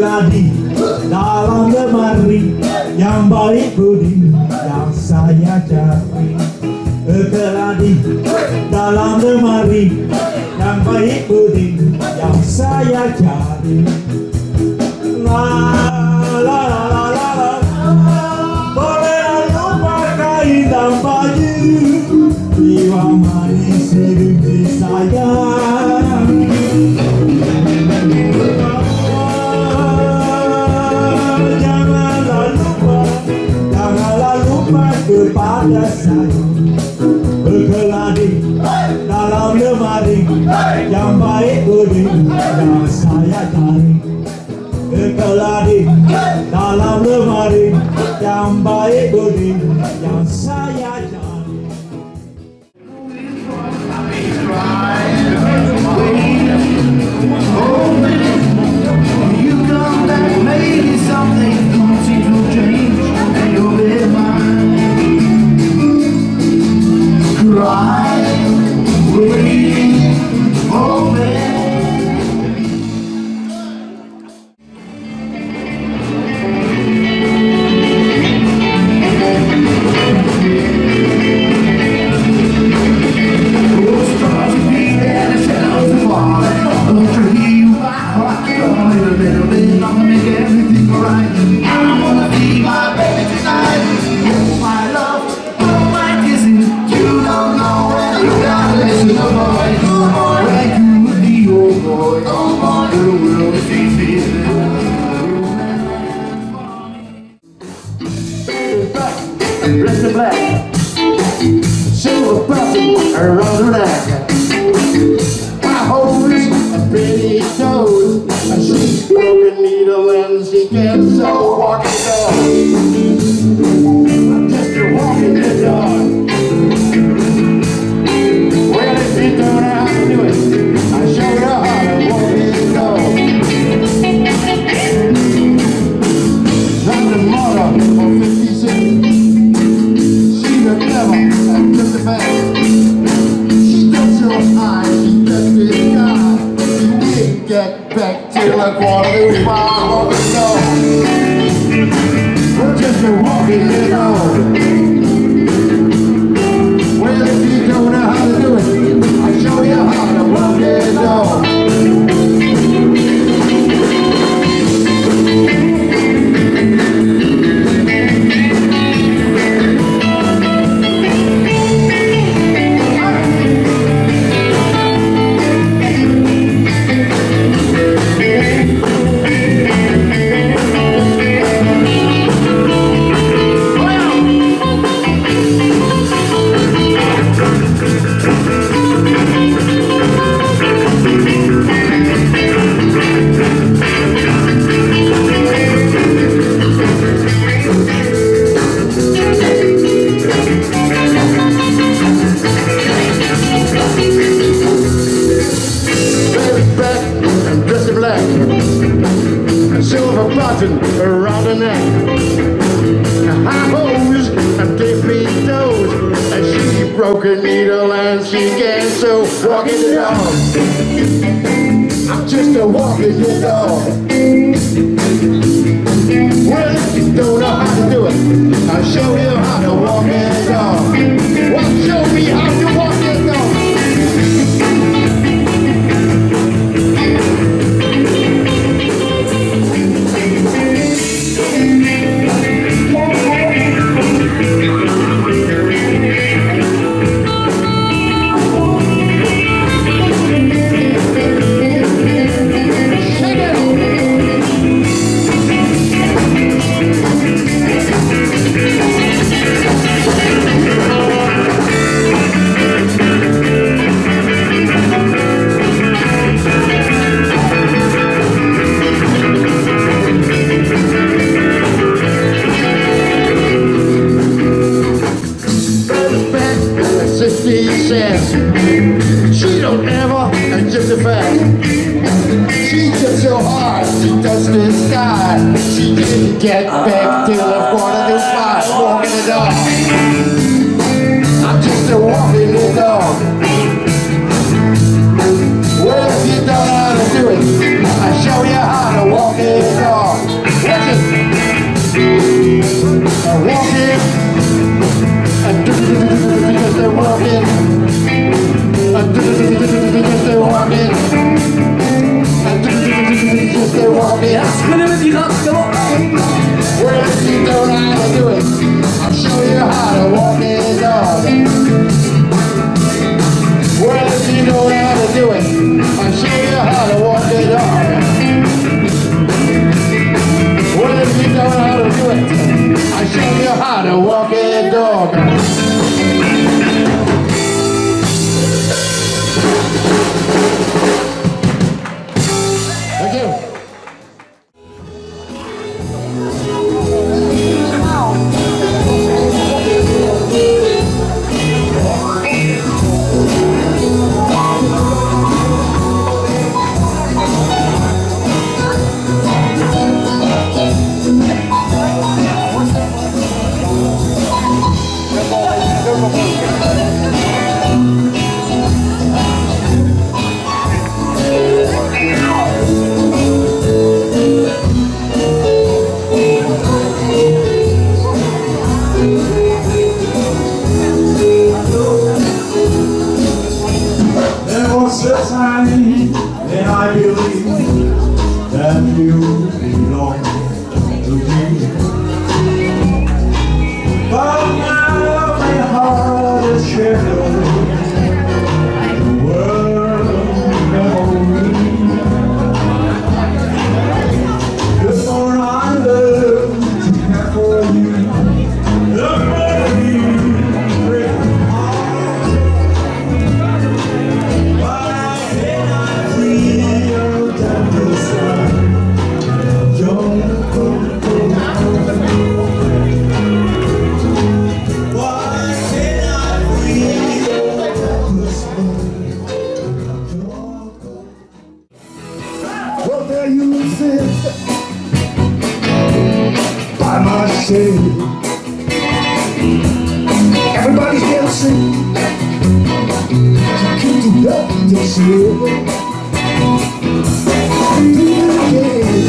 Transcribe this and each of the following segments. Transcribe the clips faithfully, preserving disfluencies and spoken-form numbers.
Berkeladi dalam lemari yang baik budi yang saya cari. Berkeladi dalam lemari yang baik budi yang saya cari. La la la la la, boleh lupa kain dan baju, jiwa manis hidup sayang. Janganlah lupa, janganlah lupa kepada saya. Berkeladi dalam lemari yang baik budi yang saya cari. Berkeladi dalam lemari yang baik budi yang saya cari. Dressed in black, silver button around her neck. My hose and pretty toes, and she's broken needle and she can't sew. Walking dog, just a walking the dog. Well, if you don't know how to do it, I'll show you how to walk the dog. I'm the mother of fifty-six. And just a bag. She does your eyes, she does this guy. She didn't get back till a quarter to five on the door. We're just a walking the dog. Well, if you don't know how to do it, I'll show you how to walk the dog. Around her neck, high hose and deeply toes, and she broke a needle and she can't sew. Walking the dog, I'm just a walking the dog. Well, if you don't know how to do it, I'll show you how to walk the dog. Well, show me how to walk the dog. She don't ever justify. She just so hard, she does this sky. She didn't get back till a quarter to five. Walking the dog, I'm just a walking the dog. Well, if you don't know how to do it, I'll show you how to walk the dog. not a walking dog. Thank you. And I believe that you belong to me. But now my heart is shattered. The world memory. The more I love to care for you, the more you break my heart. But I cannot feel that this time you're why cannot feel this moment? Well, there you sit by my shade. Everybody's dancing to keep the love to share. Do it again.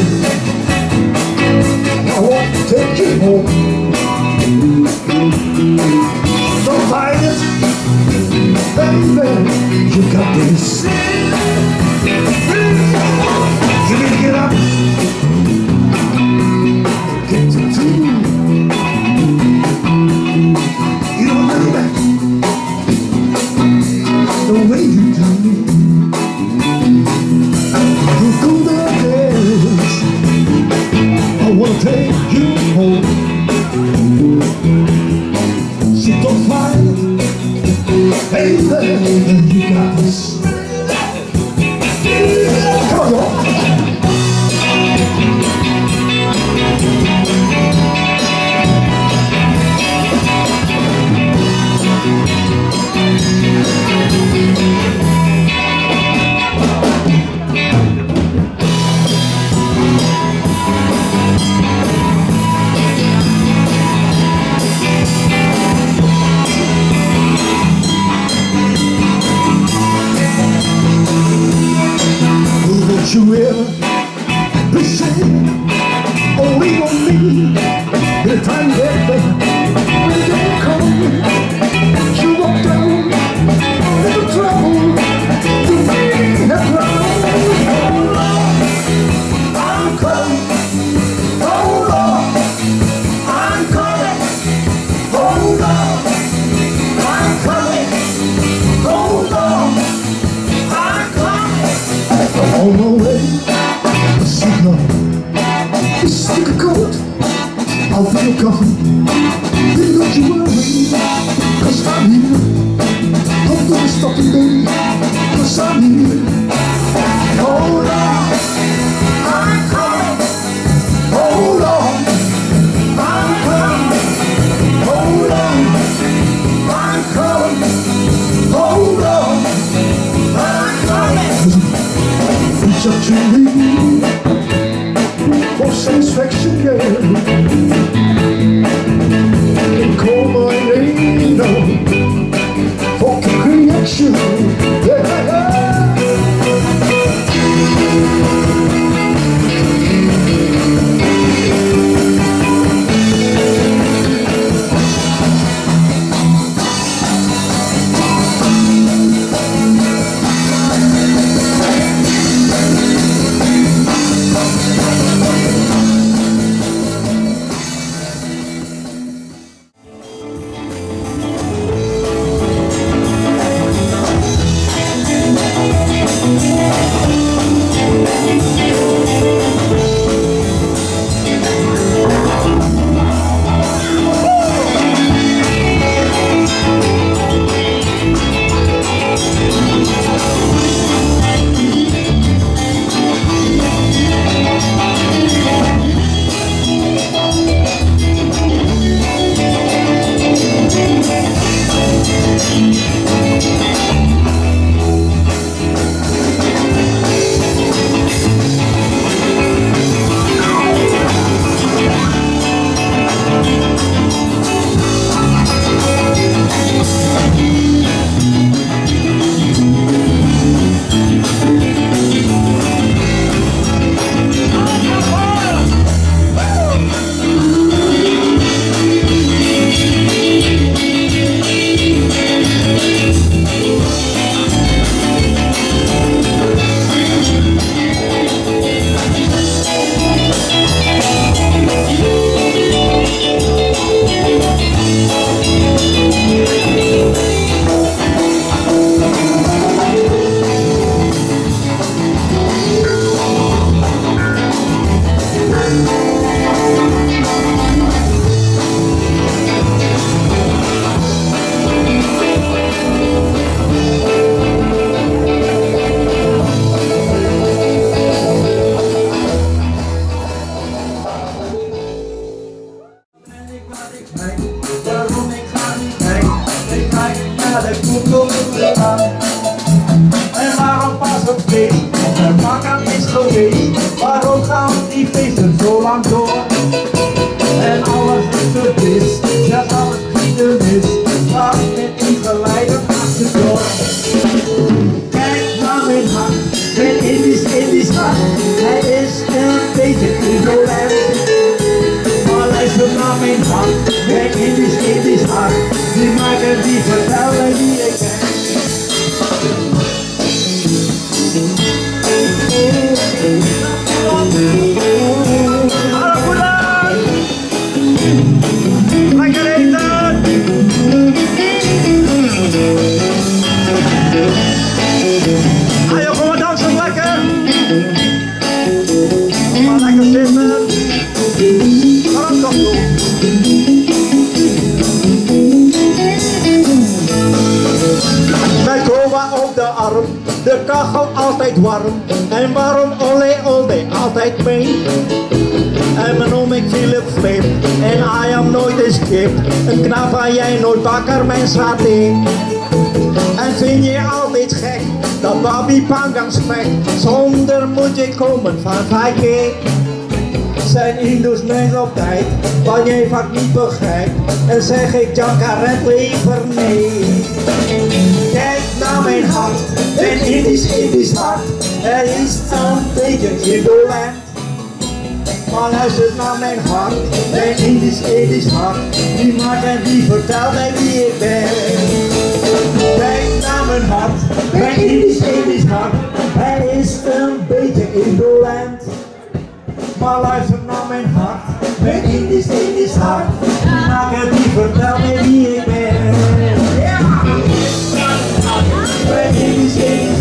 I want to take you home. Don't fight it, baby. You got this. You need to get up, get to two. You don't know that the way you do. You go there, dance. I wanna take you home. So don't fight, baby. You got this. Come on, y'all. Don't you ever be saying only on me. Anytime you get there, when you come, you walk down little trouble. You may have ground. I'm coming, hold on. I'm coming, hold on. I'm coming, hold on. I'm coming. On my way, signal, stick a coat, I'll be your coffin. Don't you worry, cause I'm here. Don't do this fucking baby, cause I'm here. Hold on, I'm coming. Hold on, I'm coming. Hold on, I'm coming. Hold on, I'm coming. Reach up to me for satisfaction, girl. And call my name now for creation. Yeah. hart, mijn Indisch, Indisch hart. Die maken die vertellen wie ik ben. Lekker eten! Ga je gewoon dansen lekker? Maar lekker zitten. Ga dat toch doen. Met Coma op de arm, de kachel altijd warm. En waarom olé olé altijd mee? En mijn noem ik Philip Flip en I am nooit eens kip. Een knap waar jij nooit bakker mijn saté. En vind je altijd gek dat Babi Pangang smekt? Zonder moet je komen van Vaike. Zijn Indus mensen op tijd, wat jij vaak niet begrijpt. En zeg ik Jakaret liever nee. Kijk naar mijn hart, mijn Indisch, Indisch hart. Er is een beetje indolent. Maar luister naar mijn hart, mijn Indisch, Indisch hart. Die maakt en die vertelt mij wie ik ben. Kijk naar mijn hart, mijn Indisch, Indisch hart. Hij is een beetje indolent. Maar luister naar mijn hart, mijn Indisch, Indisch hart. Die maakt en die vertelt mij wie ik ben. Mijn Indisch, Indisch